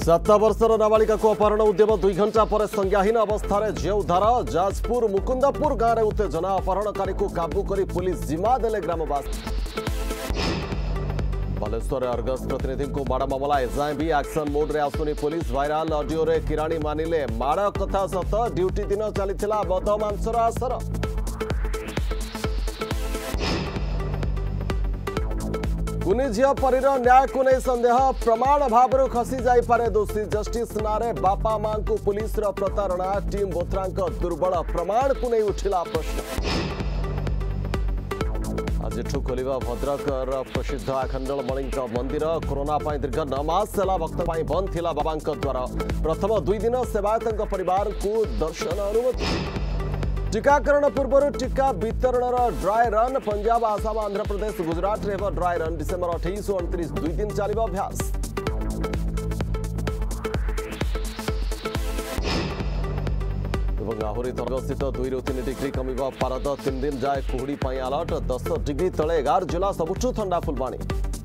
7 वर्षर नाबालिका को अपहरण उद्यम 2 घंटा पर संज्ञाहीन अवस्था जेउधार जाजपुर मुकुंदापुर गांव में उत्तेजना अपहरणकारी को काबू कर पुलिस जिम्मा देले ग्रामवासी। बालेश्वर अर्गस प्रतिनिधि को माड़ मामला एजाए भी एक्शन मोड रे आसुनी पुलिस। वायरल ऑडियो रे किराणी मानिले माड़ कथा सत ड्यूटी दिन चलीथिला बदमांसर आसर। कुनी झील परीर न्याय को नहीं संदेह प्रमाण भाव खसी जापे दोषी। जस्टिस नारे बापा मां को पुलिस प्रतारणा टीम बोथरा दुर्बल प्रमाण को नहीं उठिला प्रश्न। आज खोल भद्रकर प्रसिद्ध आखंडलमणि मंदिर। कोरोना दीर्घ 9 मास भक्त बंद थिला बाबा द्वार। प्रथम 2 दिन सेवायत परिवार को दर्शन अनुमति। टीकाकरण पूर्व टीका वितरण ड्राई रन। पंजाब आसाम आंध्र प्रदेश गुजरात रे ड्राई रन डिसेंबर 28 और 29 2 दिन चलिबा अभ्यास। आहरी तर्ग स्थित 2 ରୁ 3 डिग्री कमिबा पारद। 3 दिन जाए कुहुड़ी अलर्ट। 10 डिग्री तले 11 जिला सबुठु ठंडा फुलबाणी।